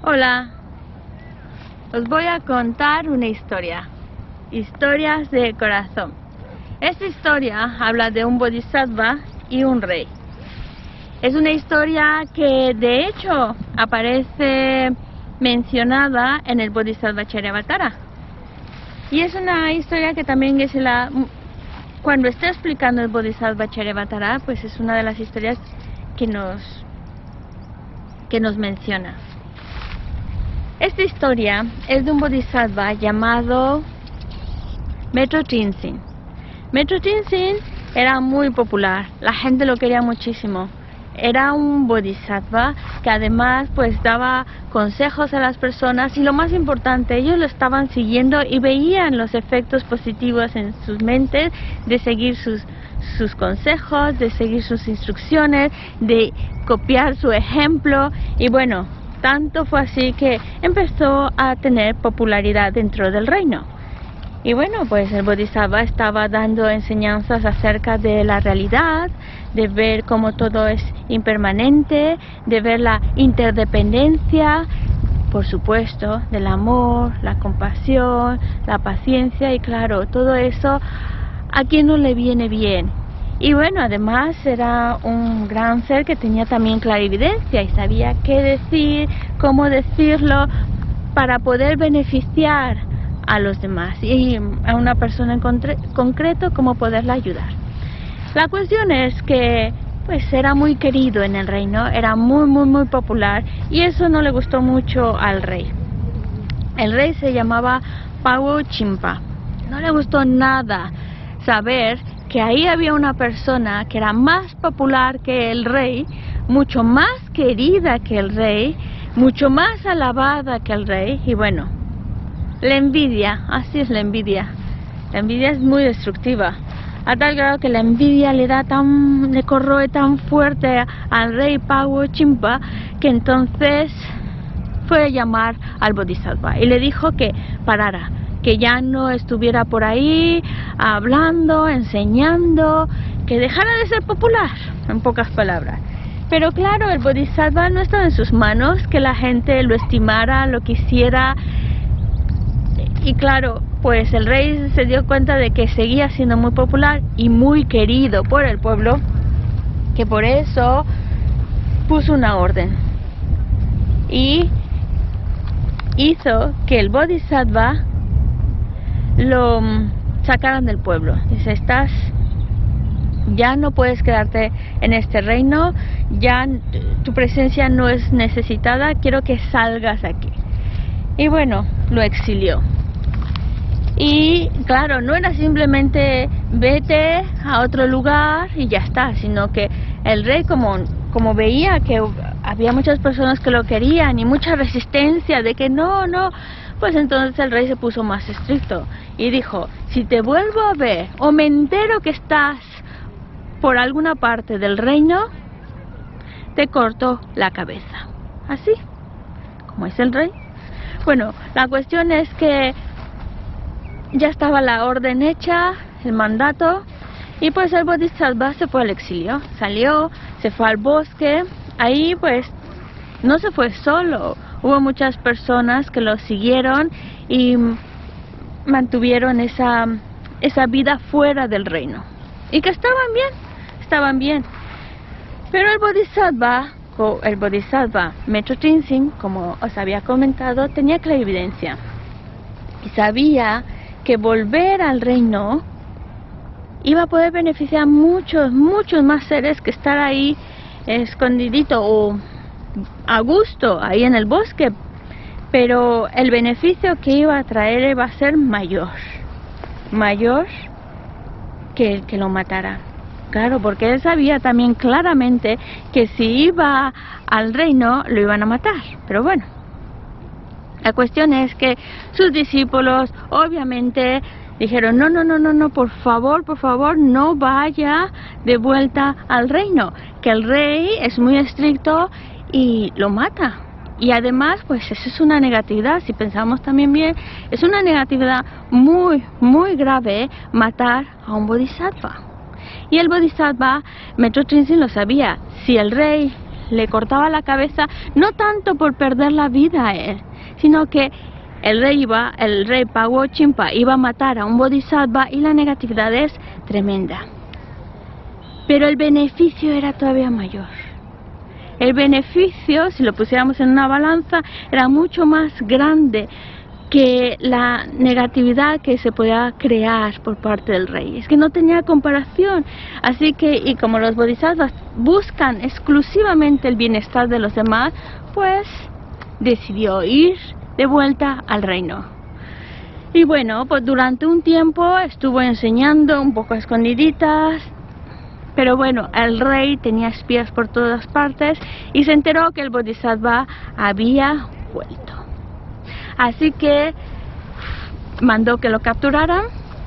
Hola, os voy a contar una historia, historias de corazón. Esta historia habla de un bodhisattva y un rey. Es una historia que de hecho aparece mencionada en el Bodhisattva Charyavatara. Y es una historia que también cuando está explicando el Bodhisattva Charyavatara, pues es una de las historias que nos menciona. Esta historia es de un bodhisattva llamado Metro Tenzin. Metro Tenzin era muy popular, la gente lo quería muchísimo. Era un bodhisattva que además pues daba consejos a las personas y lo más importante, ellos lo estaban siguiendo y veían los efectos positivos en sus mentes de seguir sus consejos, de seguir sus instrucciones, de copiar su ejemplo y bueno, tanto fue así que empezó a tener popularidad dentro del reino. Y bueno, pues el bodhisattva estaba dando enseñanzas acerca de la realidad, de ver cómo todo es impermanente, de ver la interdependencia, por supuesto, del amor, la compasión, la paciencia y claro, todo eso a quien no le viene bien. Y bueno, además era un gran ser que tenía también clarividencia y sabía qué decir, cómo decirlo para poder beneficiar a los demás y a una persona en concreto cómo poderla ayudar. La cuestión es que pues era muy querido en el reino, era muy popular y eso no le gustó mucho al rey. El rey se llamaba Pawo Chimpa. No le gustó nada saber que ahí había una persona que era más popular que el rey, mucho más querida que el rey, mucho más alabada que el rey y bueno, la envidia, así es la envidia es muy destructiva, a tal grado que la envidia le corroe tan fuerte al rey Pawo Chimpa que entonces fue a llamar al bodhisattva y le dijo que parara, que ya no estuviera por ahí hablando, enseñando, que dejara de ser popular, en pocas palabras. Pero claro, el bodhisattva no estaba en sus manos, que la gente lo estimara, lo quisiera. Y claro, pues el rey se dio cuenta de que seguía siendo muy popular y muy querido por el pueblo, que por eso puso una orden y hizo que el bodhisattva lo sacaran del pueblo. Dice, ya no puedes quedarte en este reino, ya tu presencia no es necesitada, quiero que salgas aquí. Y bueno, lo exilió. Y claro, no era simplemente vete a otro lugar y ya está, sino que el rey como veía que había muchas personas que lo querían y mucha resistencia de que no, pues entonces el rey se puso más estricto y dijo, si te vuelvo a ver o me entero que estás por alguna parte del reino, te corto la cabeza. Así, como es el rey. Bueno, la cuestión es que ya estaba la orden hecha, el mandato, y pues el bodhisattva se fue al exilio, salió, se fue al bosque, ahí pues no se fue solo, hubo muchas personas que lo siguieron y mantuvieron esa vida fuera del reino, y que estaban bien, pero el bodhisattva Metro Tenzin, como os había comentado, tenía clarividencia y sabía que volver al reino iba a poder beneficiar a muchos más seres que estar ahí escondidito o a gusto ahí en el bosque, pero el beneficio que iba a traer iba a ser mayor que el que lo matara. Claro, porque él sabía también claramente que si iba al reino lo iban a matar, pero bueno. La cuestión es que sus discípulos obviamente dijeron, no, por favor, no vaya de vuelta al reino, que el rey es muy estricto y lo mata. Y además, pues eso es una negatividad, si pensamos también bien, es una negatividad muy grave matar a un bodhisattva. Y el bodhisattva, Metro Tenzin lo sabía, si el rey le cortaba la cabeza, no tanto por perder la vida a él, sino que el rey Pawo Chimpa iba a matar a un bodhisattva y la negatividad es tremenda. Pero el beneficio era todavía mayor. El beneficio, si lo pusiéramos en una balanza, era mucho más grande que la negatividad que se podía crear por parte del rey. Es que no tenía comparación. Así que, y como los bodhisattvas buscan exclusivamente el bienestar de los demás, pues decidió ir de vuelta al reino. Y bueno, pues durante un tiempo estuvo enseñando un poco a escondiditas, pero bueno, el rey tenía espías por todas partes y se enteró que el bodhisattva había vuelto. Así que mandó que lo capturaran,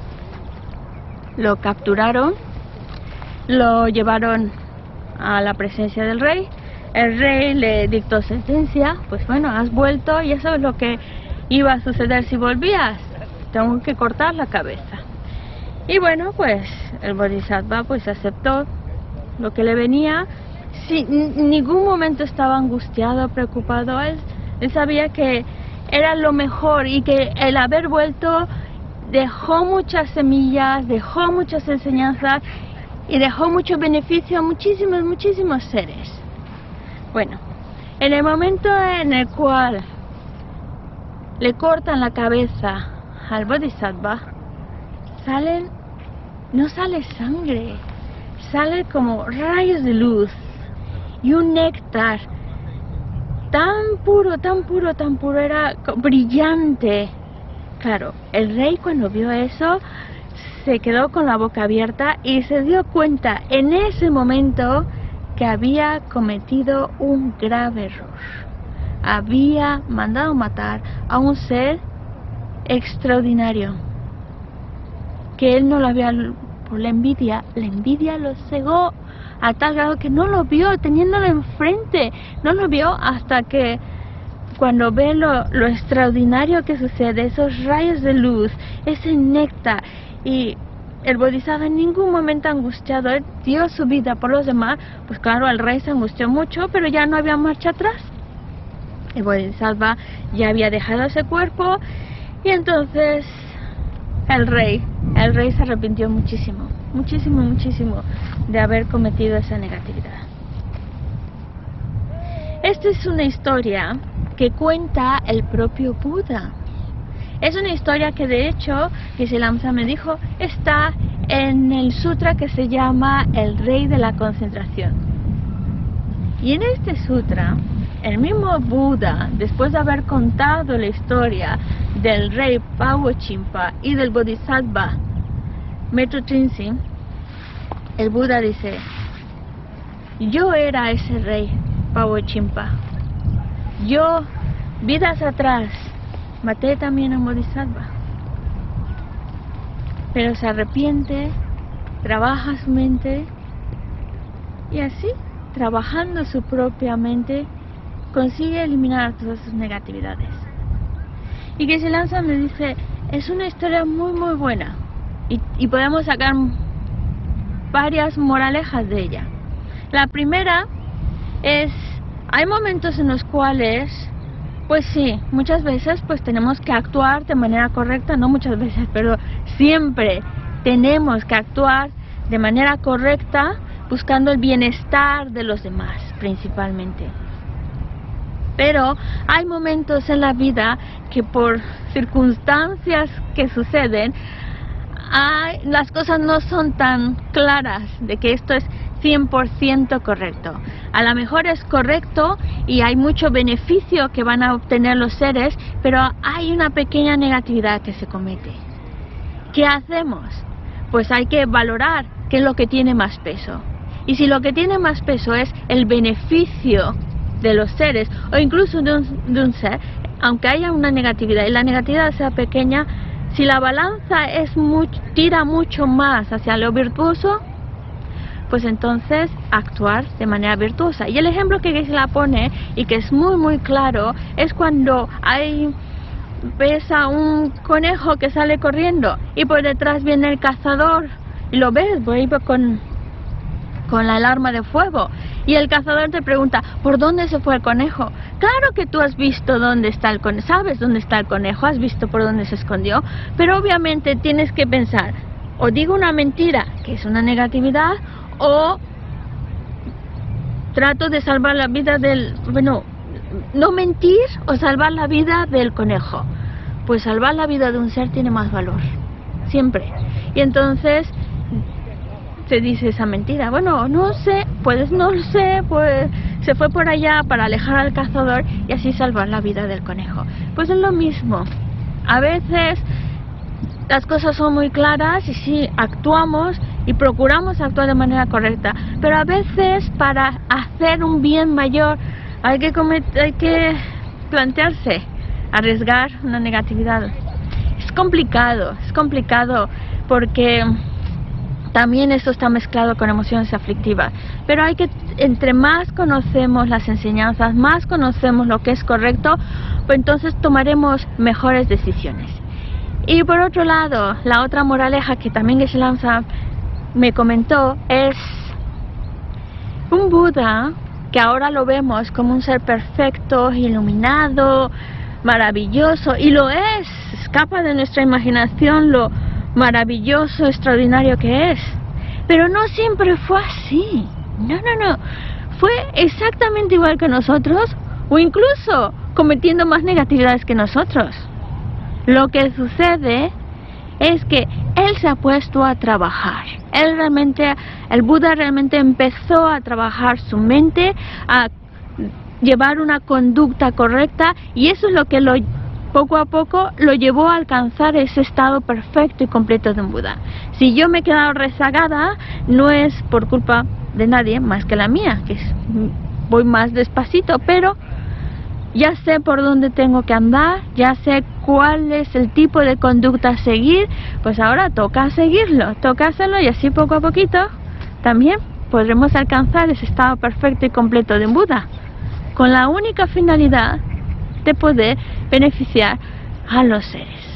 lo llevaron a la presencia del rey. El rey le dictó sentencia, pues bueno, has vuelto y eso es lo que iba a suceder si volvías, tengo que cortar la cabeza. Y bueno, pues el bodhisattva pues aceptó lo que le venía, en ningún momento estaba angustiado, preocupado, él sabía que era lo mejor y que el haber vuelto dejó muchas semillas, dejó muchas enseñanzas y dejó mucho beneficio a muchísimos seres. Bueno, en el momento en el cual le cortan la cabeza al bodhisattva, no sale sangre, sale como rayos de luz y un néctar tan puro, era brillante. Claro, el rey cuando vio eso se quedó con la boca abierta y se dio cuenta en ese momento que había cometido un grave error. Había mandado matar a un ser extraordinario, que él no lo había, por la envidia lo cegó a tal grado que no lo vio, teniéndolo enfrente, no lo vio hasta que cuando ve lo extraordinario que sucede, esos rayos de luz, ese néctar, y el bodhisattva en ningún momento angustiado, él dio su vida por los demás, pues claro, el rey se angustió mucho, pero ya no había marcha atrás. El bodhisattva ya había dejado ese cuerpo y entonces el rey se arrepintió muchísimo de haber cometido esa negatividad. Esta es una historia que cuenta el propio Buda. Es una historia que de hecho, Geshe-la me dijo, está en el sutra que se llama El Rey de la Concentración. Y en este sutra, el mismo Buda, después de haber contado la historia del rey Pawo Chimpa y del bodhisattva Metro Trinzin, el Buda dice: yo era ese rey Pawo Chimpa. Yo, vidas atrás, maté también a un bodhisattva. Pero se arrepiente, trabaja su mente y así, trabajando su propia mente, consigue eliminar todas sus negatividades. Y Geshe-la me dice, es una historia muy buena y podemos sacar varias moralejas de ella. La primera es, hay momentos en los cuales, pues sí, muchas veces pues tenemos que actuar de manera correcta, no muchas veces, pero siempre tenemos que actuar de manera correcta, buscando el bienestar de los demás principalmente. Pero hay momentos en la vida que por circunstancias que suceden, las cosas no son tan claras de que esto es 100% correcto. A lo mejor es correcto y hay mucho beneficio que van a obtener los seres, pero hay una pequeña negatividad que se comete. ¿Qué hacemos? Pues hay que valorar qué es lo que tiene más peso. Y si lo que tiene más peso es el beneficio de los seres, o incluso de un ser, aunque haya una negatividad y la negatividad sea pequeña, si la balanza tira mucho más hacia lo virtuoso, pues entonces actuar de manera virtuosa. Y el ejemplo que Geshe-la pone, y que es muy claro, es cuando ves a un conejo que sale corriendo y por detrás viene el cazador y lo ves, con la alarma de fuego, Y el cazador te pregunta, ¿por dónde se fue el conejo? Claro que tú has visto dónde está el conejo, sabes dónde está el conejo, has visto por dónde se escondió, pero obviamente tienes que pensar, o digo una mentira, que es una negatividad, o trato de salvar la vida del... Bueno, no mentir o salvar la vida del conejo. Pues salvar la vida de un ser tiene más valor, siempre. Y entonces se dice esa mentira. Bueno, no sé, no lo sé, pues se fue por allá para alejar al cazador y así salvar la vida del conejo. Pues es lo mismo. A veces las cosas son muy claras y sí, actuamos y procuramos actuar de manera correcta, pero a veces para hacer un bien mayor hay que plantearse, arriesgar una negatividad. Es complicado porque también esto está mezclado con emociones aflictivas, pero entre más conocemos las enseñanzas, más conocemos lo que es correcto, pues entonces tomaremos mejores decisiones. Y por otro lado, la otra moraleja que también Geshe Lhamsa me comentó es un Buda que ahora lo vemos como un ser perfecto, iluminado, maravilloso, y lo es, escapa de nuestra imaginación lo maravilloso, extraordinario que es. Pero no siempre fue así, no, fue exactamente igual que nosotros, o incluso cometiendo más negatividades que nosotros. Lo que sucede es que él se ha puesto a trabajar. El Buda realmente empezó a trabajar su mente, a llevar una conducta correcta, y eso es lo que poco a poco lo llevó a alcanzar ese estado perfecto y completo de un Buda. Si yo me he quedado rezagada, no es por culpa de nadie más que la mía, que voy más despacito, pero ya sé por dónde tengo que andar, ya sé cuál es el tipo de conducta a seguir, pues ahora toca seguirlo, toca hacerlo, y así poco a poquito también podremos alcanzar ese estado perfecto y completo de un Buda, con la única finalidad de poder beneficiar a los seres.